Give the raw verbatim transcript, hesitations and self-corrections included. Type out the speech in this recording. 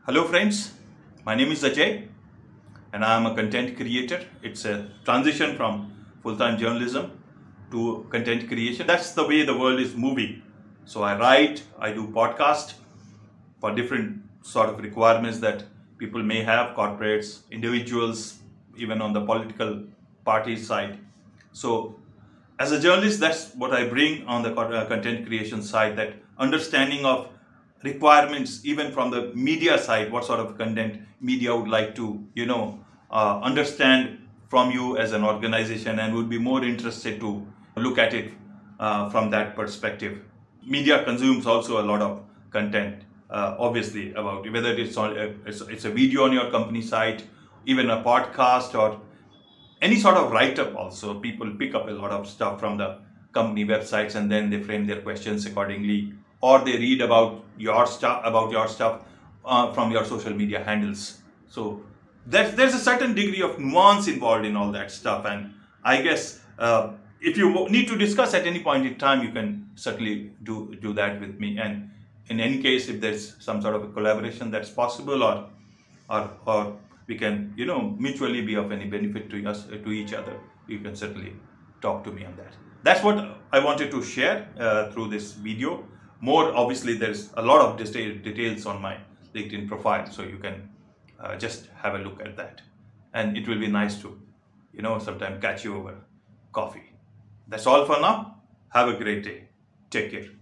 Hello friends, my name is Ajay and I am a content creator. It's a transition from full-time journalism to content creation. That's the way the world is moving. So I write, I do podcast for different sort of requirements that people may have, corporates, individuals, even on the political party side. So as a journalist, that's what I bring on the content creation side, that understanding of requirements even from the media side, what sort of content media would like to, you know, uh, understand from you as an organization and would be more interested to look at it uh, from that perspective. Media consumes also a lot of content, uh, obviously, about whether it's, on, uh, it's, it's a video on your company site, even a podcast or any sort of write-up also. People pick up a lot of stuff from the company websites and then they frame their questions accordingly, or they read about your stuff about your stuff uh, from your social media handles. So there's, there's a certain degree of nuance involved in all that stuff, and I guess uh, if you need to discuss at any point in time, you can certainly do do that with me. And in any case, if there's some sort of a collaboration that's possible, or or or we can, you know, mutually be of any benefit to us, to each other, you can certainly talk to me on that. That's what I wanted to share uh, through this video. More, obviously, there's a lot of details on my LinkedIn profile, so you can uh, just have a look at that. And it will be nice to, you know, sometime catch you over coffee. That's all for now. Have a great day. Take care.